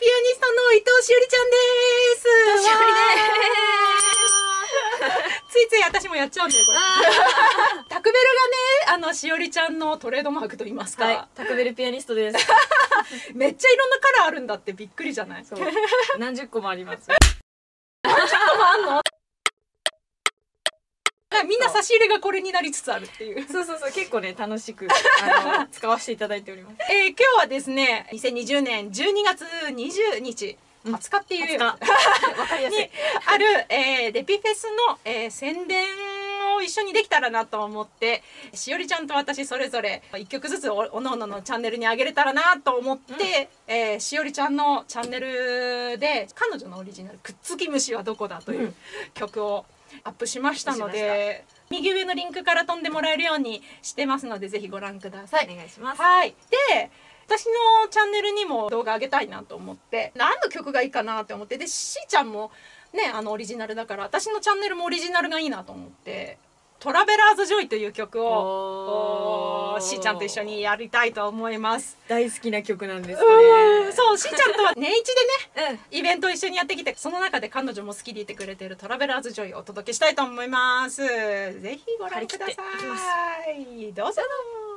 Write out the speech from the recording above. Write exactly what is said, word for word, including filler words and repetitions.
ピアニストの伊藤しおりちゃんです。 伊藤しおりです。ついつい私もやっちゃうんだよこれ。タクベルがね、あのしおりちゃんのトレードマークと言いますか、 はい、タクベルピアニストです。 めっちゃいろんなカラーあるんだってびっくりじゃない？ そう何十個もあります。 何十個もあんの？みんな差し入れがこれになりつつあるっていう。 そうそうそう、結構ね楽しくあの使わせていただいております。 えー、今日はですね、にせんにじゅうねんじゅうにがつにじゅうにち、はつかっていうわかりやすいにある、えー、デピフェスの、えー、宣伝を一緒にできたらなと思って、しおりちゃんと私それぞれいっきょくずつ お, おのおののチャンネルに上げれたらなと思って、うん、えー、しおりちゃんのチャンネルで彼女のオリジナル「くっつき虫はどこだ」という曲をアップしましたので、右上のリンクから飛んでもらえるようにしてますので、ぜひご覧ください。 お願いします。 はい。で、私のチャンネルにも動画上げたいなと思って、何の曲がいいかなって思って、で、しーちゃんもね、あのオリジナルだから、私のチャンネルもオリジナルがいいなと思って、トラベラーズジョイという曲をしーちゃんと一緒にやりたいと思います。 大好きな曲なんですね。そう、しーちゃんとは年一でね、 うん、 イベントを一緒にやってきて、その中で彼女も好きでいてくれているトラベラーズジョイをお届けしたいと思います。ぜひご覧ください。どうぞ。